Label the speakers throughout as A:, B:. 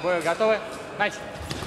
A: Бою готовы? Начали.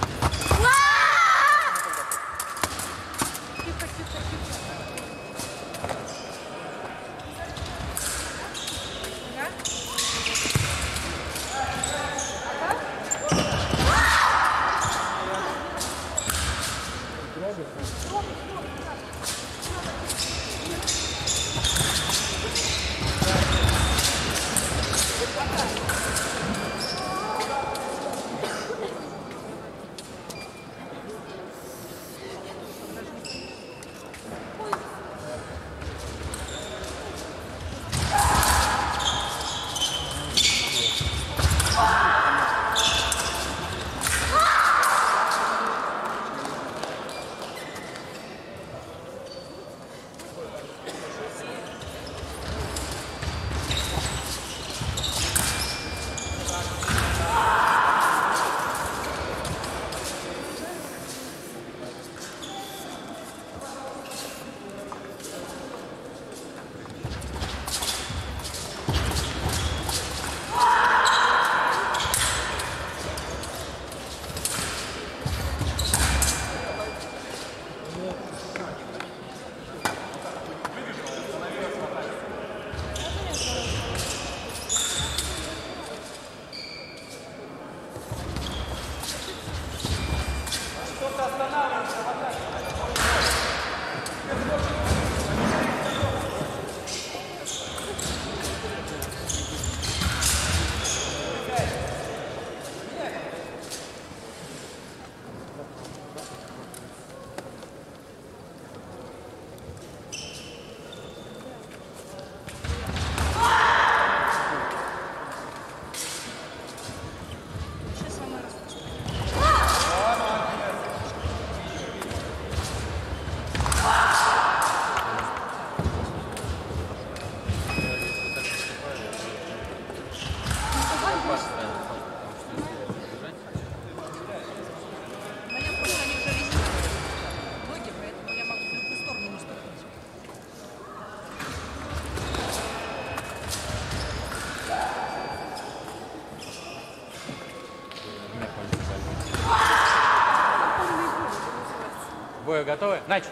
A: Бою готовы? Начали.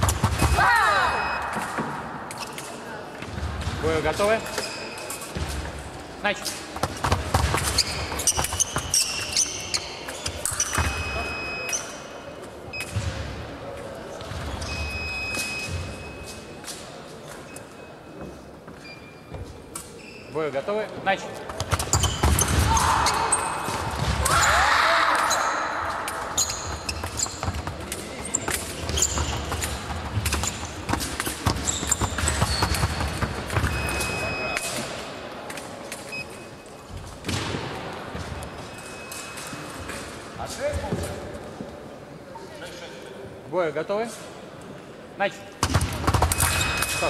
A: Бою готовы? Начали. Бою готовы? Начали. Бою готовы? Начали. Стоп.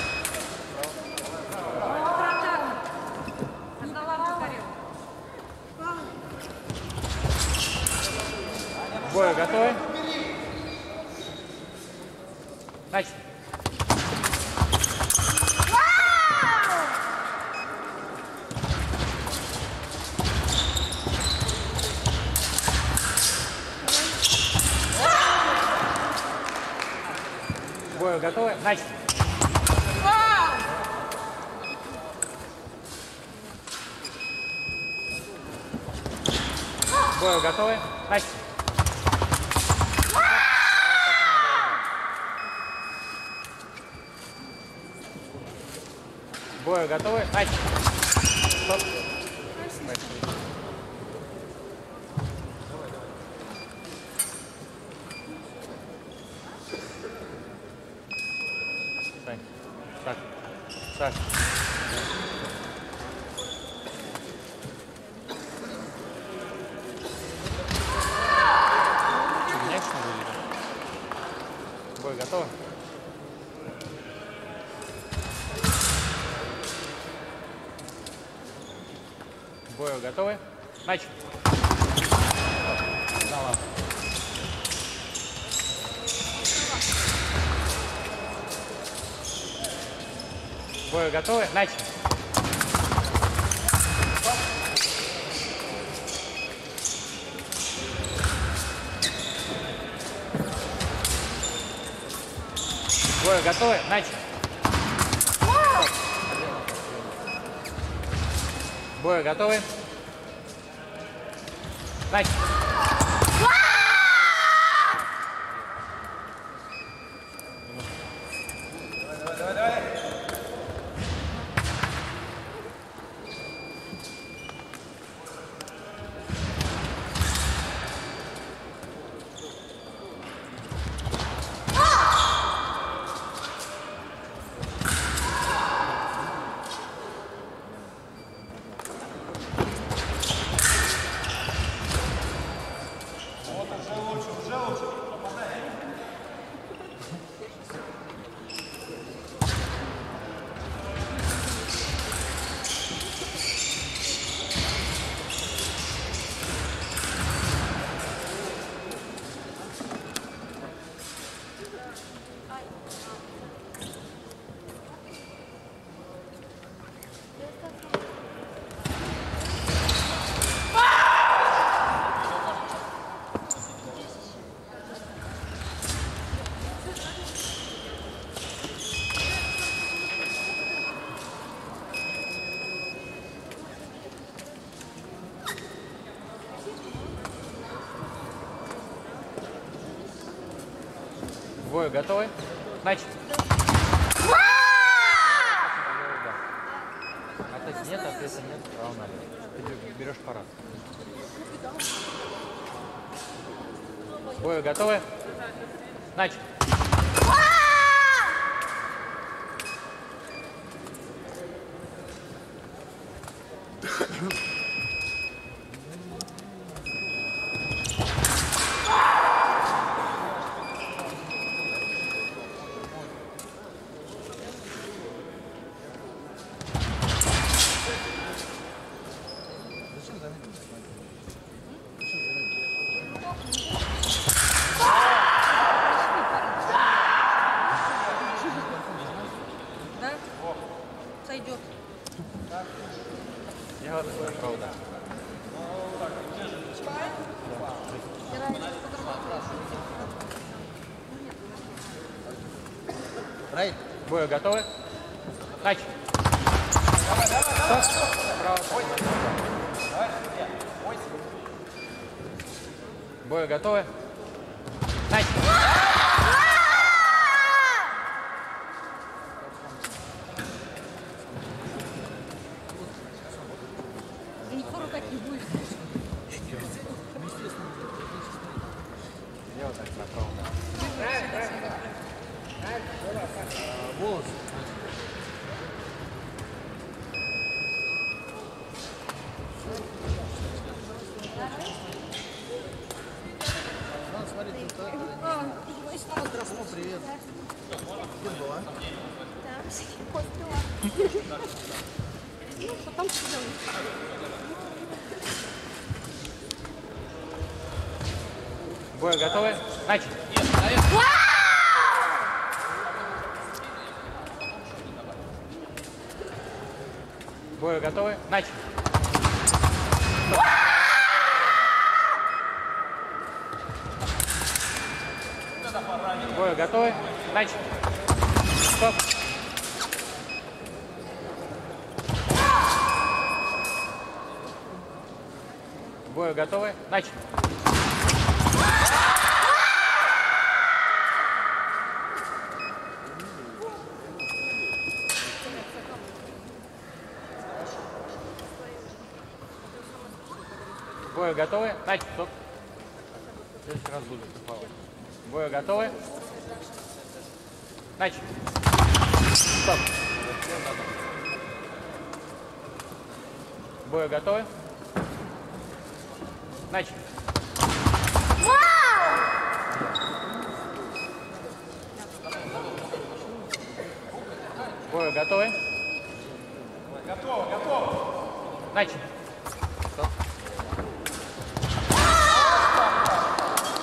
A: Бою готовы? Начали. Бою готовы? Начали. Бою готовы? Начали. Бою готовы? Начали. Стоп. Так. Так. Бой готовы? Бою готовы? Начали. Бою готовы? Начали. Бою готовы? Начали. Бою готовы? Начали. К бою готовы? Начали. Ответа нет, ответа нет, равно. Ты берешь парад. К бою готовы? Начали.
B: Да? Сойдет.
A: Я вот такой, правда.
C: Рай.
A: К бою готовы? Начали. Право. К бою готовы? Начали.
B: Никто рукать не будет.
A: Я вот так направо.
C: Волос. Смотри, тут Красно, привет. Где была?
B: Потом сидел.
A: К бою готовы? Начали. К бою готовы? Начали. К бою готовы? Начали. Стоп. К бою готовы? Начали. К бою готовы? Начали. Стоп. В следующий раз буду плавать. К бою готовы? Начали. Стоп. К бою готовы? Начали. К бою готовы? Готово. Начали. Стоп.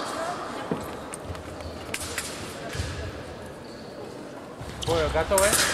A: К бою готовы?